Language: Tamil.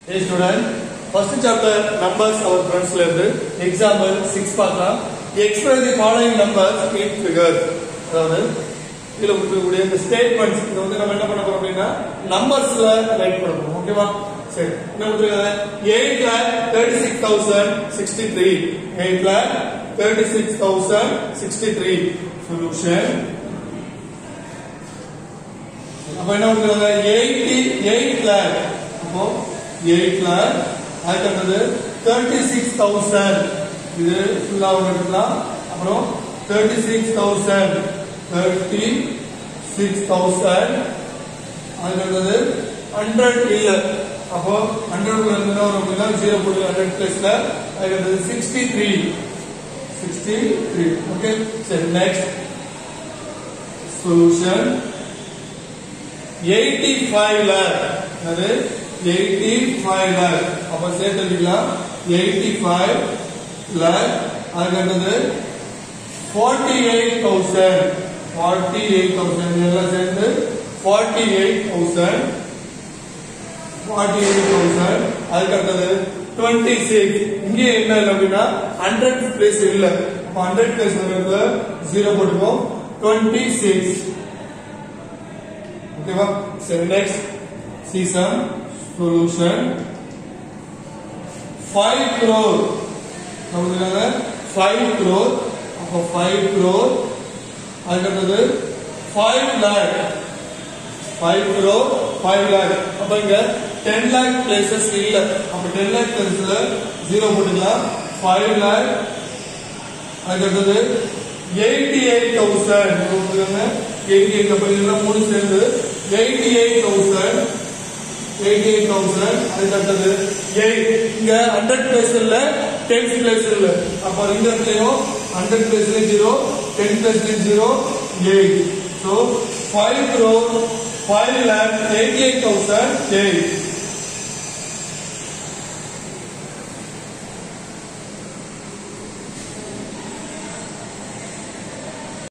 Hey student, first chapter numbers our friends learned. Example 6 பார்க்கலாம். Express the following numbers in figures. அதாவது இதுல இருக்கக்கூடிய இந்த ஸ்டேட்மெண்ட்ஸ் இத வந்து நம்ம என்ன பண்ண போறோம் அப்படினா நம்பர்ஸ்ல ரைட் பண்ண போறோம். ஓகேவா? சரி. என்ன கொடுத்திருக்காங்க? 8,36,063. 8,36,063 சொல்யூஷன். அப்ப என்ன கொடுத்திருக்காங்க? 88 lakh. அப்போ 8 lakh அடுத்து 36,000 இது ஃபுல்லா வந்துடலாம். அப்புறம் 36,000 அடுத்து 100 இல்ல. அப்போ 100 குள்ள இருந்தா ஒரு 0 போட்டு 100 பிளேஸ்ல அடுத்து 63. ஓகே சரி நெக்ஸ்ட் சொல்யூஷன் 85 lakh அது 85 lakh அப்ப சேர்த்துக்கலாம் 85 lakh அடுத்து 48,000 எல்லாம் சேர்ந்து 48,000 அதுக்கு 26 இங்க என்ன இல்ல அப்படின்னா 100 பிளேஸ் இல்ல அப்ப 100 பிளேஸ் வரதுல 0 போட்டுப்போம் 26 ஓகேவா சரி next see some solution 5 crore நமக்கு 5 crore அப்ப 5 crore அடுத்து 5 lakh 5 crore 5 lakh அப்ப இங்க 10 lakh places இல்ல அப்ப 10 lakh placeல 0 போட்டுக்கலாம் 5 lakh அடுத்து 88,000 போடுங்க 88 அப்ப இதெல்லாம் மூணு சேர்ந்து 88,000 அடுத்து 8 இங்க 100 பிளேஸ் இல்ல 10 பிளேஸ் இல்ல அப்ப இந்த இடத்துலயும் 100 பிளேஸ்ல 0 10 பிளேஸ்ல 0 8 so 5 crore 5 lakh 88,008